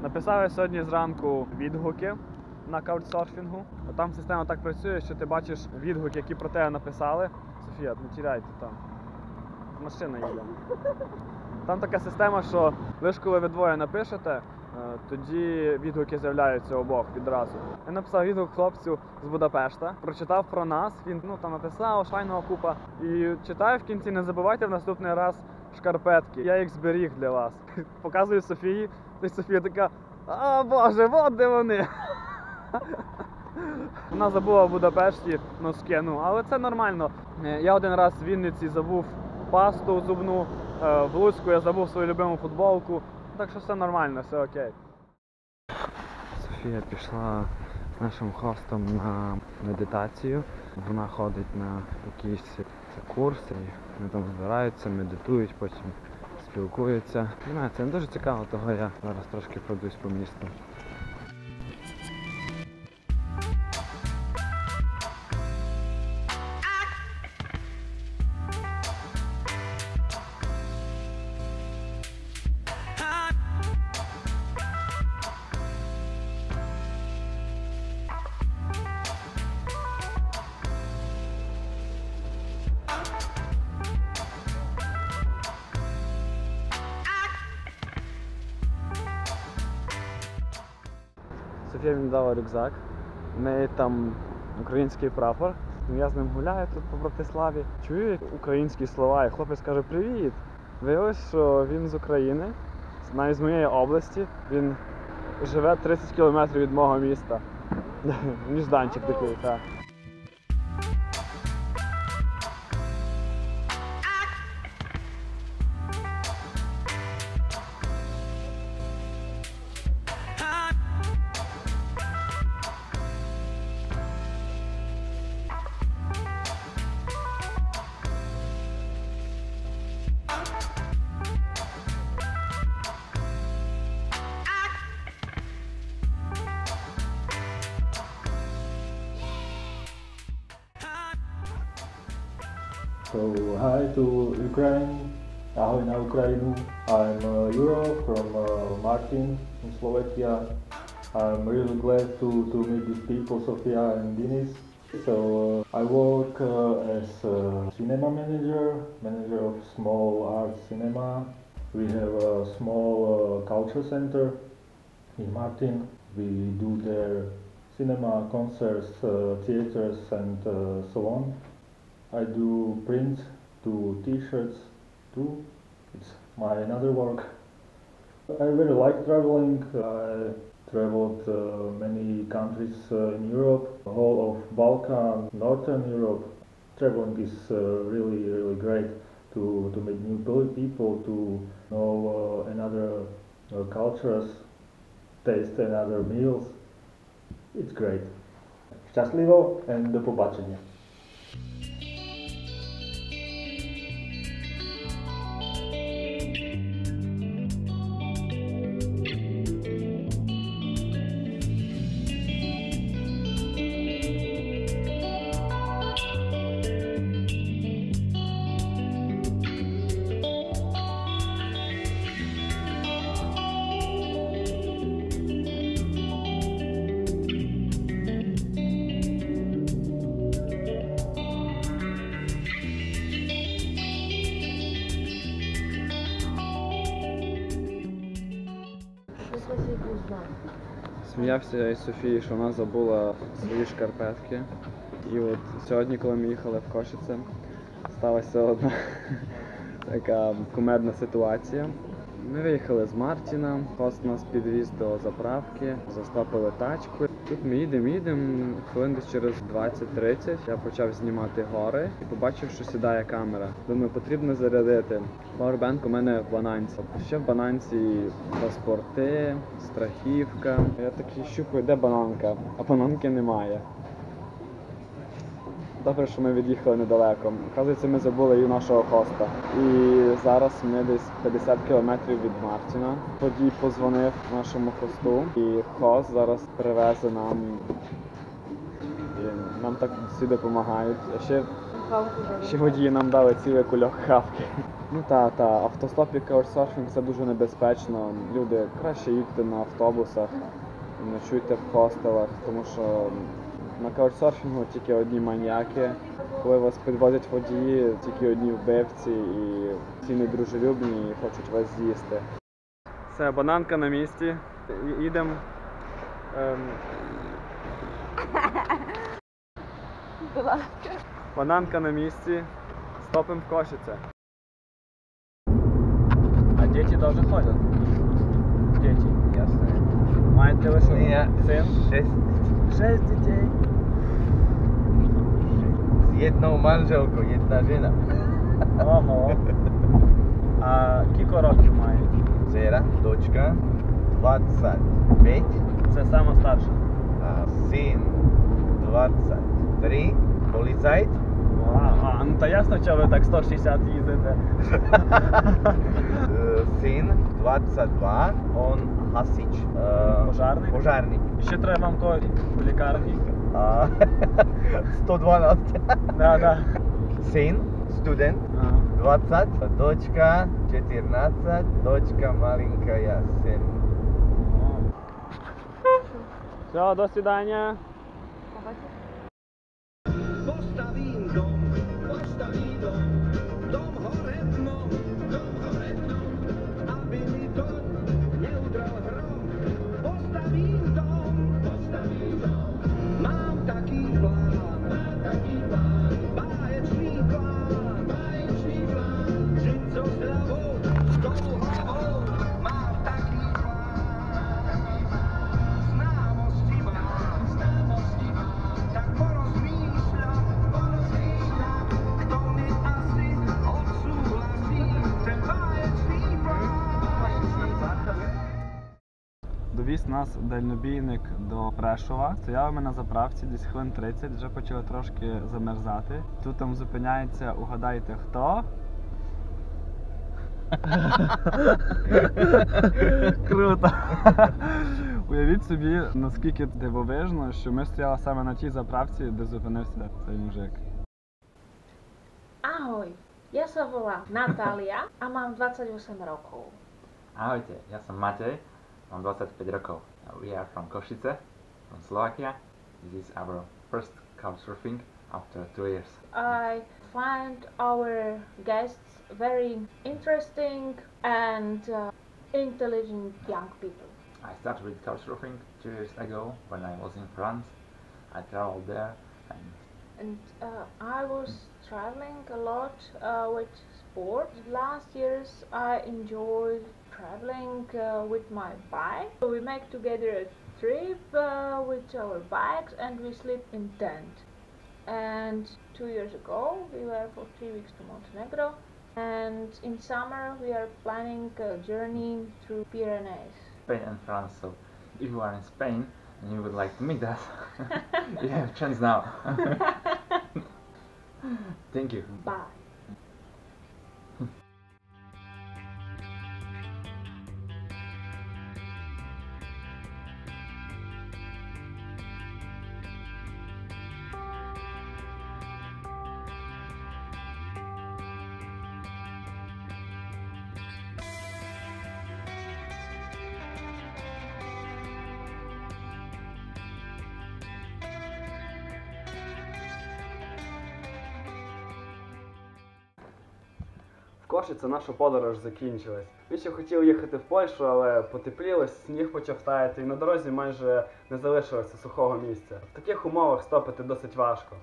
Написав я сьогодні зранку відгуки на каучсерфінгу. Там система так працює, що ти бачиш відгуки, які про тебе написали. Софія, не тіряйте там. Машина їде. Там така система, що лише коли ви двоє напишете, тоді відгуки з'являються обох відразу. Я написав відгук хлопцю з Будапешта, прочитав про нас, він там написав, файного купа. І читаю в кінці, не забувайте в наступний раз шкарпетки. Я їх зберіг для вас. Показую Софії, і Софія така: "А, Боже, от де вони!" Вона забула в Будапешті носки, але це нормально. Я один раз в Вінниці забув пасту зубну, в Луцьку я забув свою любиму футболку, так що все нормально, все окей. Софія пішла з нашим хостом на медитацію. Вона ходить на якісь курси, вони там збираються, медитують, потім спілкуються. Це не дуже цікаво, того я зараз трошки пройдусь по місту. Софія мені дала рюкзак, в неї там український прапор. Я з ним гуляю тут по Братиславі, чую українські слова, і хлопець каже: "Привіт!" Виявилось, що він з України, навіть з моєї області. Він живе 30 кілометрів від мого міста. Ніжданчик такий, так. So hi to Ukraine, ahoj na Ukrajinu. I'm Juro from Martin in Slovakia. I'm really glad to meet these people, Sofia and Denis. So I work as a cinema manager of small art cinema. We have a small culture center in Martin. We do their cinema, concerts, theaters and so on. I do print, do t-shirts too. It's my another work. I really like traveling. I traveled many countries in Europe, whole of Balkan, Northern Europe. Traveling is really great to meet new people, to know another cultures, taste another meals. It's great. Šťastlivo and do pobačenia. Сміявся із Софії, що вона забула свої шкарпетки. І от сьогодні, коли ми їхали в Кошице, сталася одна така кумедна ситуація. Ми виїхали з Мартіна, хост нас підвіз до заправки, застопили тачку. Тут ми їдемо, хвилин десь через 20-30 я почав знімати гори і побачив, що сідає камера. Думаю, потрібно зарядити. Пауербенк у мене в бананці. Ще в бананці паспорти, страхівка. Я такий щупаю, де бананка, а бананки немає. Добре, що ми від'їхали недалеко. Оказується, ми забули і нашого хоста. І зараз ми десь 50 кілометрів від Мартіна. Водій подзвонив нашому хосту, і хост зараз привезе нам. І нам так всі допомагають. А ще водії нам дали цілий кульок хавки. Ну та, автостоп і каучсерфінг це дуже небезпечно. Люди, краще їдьте на автобусах, ночуйте в хостелах, тому що на каучсерфінгу тільки одні маніяки. Коли вас підвозять водії, тільки одні вбивці і всі недружелюбні і хочуть вас з'їсти. Все, бананка на місці. Їдемо. Будь ласка. Бананка на місці. Стопим в Кошице. А діти теж ходять? Діти. Ясно. Маєте ви що? Ні. Син? 6 дітей. З jednou manželkou, jedna žena. Ого. А кілько років мають? Dcera, dočka, 25. Це сама старша. A syn, 23. Policajt. Ну та ясно, що ви так 160 їздите. Syn, 22. On hasič. Пожарник? Požárnik. Ще треба вам когось у лікарні. A 112. Да. Syn, student. 20. Dočka, 14. Dočka malinka, ja sem. Все, до свидання. Postavím dom, dom hore dnom, aby mi to neudral hrom. Postavím dom, mám taký plán, báječný plán, žiť so zľavou, s tou hlavou, mám taký plán. Známosti mám, tak porozmýšľam, kto mi asi odsúhlasí ten báječný plán. Довіз нас дальнобійник до Прешова. Стояли ми на заправці десь хвилин 30, вже почали трошки замерзати. Тут там зупиняється, угадайте хто? Круто! Уявіть собі, наскільки дивовижно, що ми стояли саме на тій заправці, де зупинився цей мужик. Ahoj, ja sa volám Natália a mám 28 rokov. Ahojte, ja som Matej, mám 25 rokov. We are from Košice, from Slovakia. This is our first couchsurfing after 2 years. I find our guests very interesting and intelligent young people. I started with couchsurfing 2 years ago when I was in France. I traveled there and I was traveling a lot with sport. Last years I enjoyed traveling with my bike. We make together a trip with our bikes and we sleep in tent. And 2 years ago we were for 3 weeks to Montenegro. And in summer we are planning a journey through Pyrenees. Spain and France. So if you are in Spain and you would like to meet us, you have a chance now. Thank you. Bye. Кошице наша подорож закінчилась. Ми ще хотіли їхати в Польщу, але потепліло, сніг почав таяти і на дорозі майже не залишилося сухого місця. В таких умовах стопити досить важко.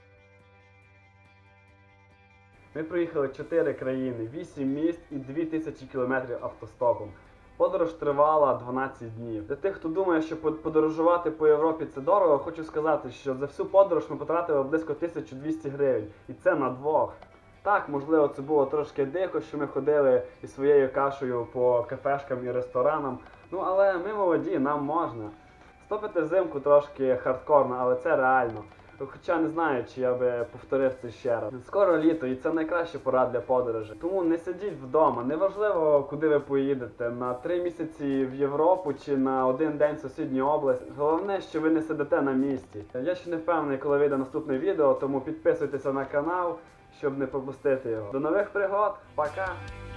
Ми проїхали 4 країни, 8 міст і 2000 кілометрів автостопом. Подорож тривала 12 днів. Для тих, хто думає, що подорожувати по Європі це дорого, хочу сказати, що за всю подорож ми потратили близько 1200 гривень. І це на двох. Так, можливо, це було трошки дико, що ми ходили із своєю кашею по кафешкам і ресторанам. Ну, але ми молоді, нам можна. Стопити взимку трошки хардкорно, але це реально. Хоча не знаю, чи я би повторив це ще раз. Скоро літо і це найкраща пора для подорожі. Тому не сидіть вдома, неважливо, куди ви поїдете, на 3 місяці в Європу чи на 1 день в сусідню область. Головне, що ви не сидите на місці. Я ще не впевнений, коли вийде наступне відео, тому підписуйтеся на канал, щоб не пропустити його. До нових пригод, пока!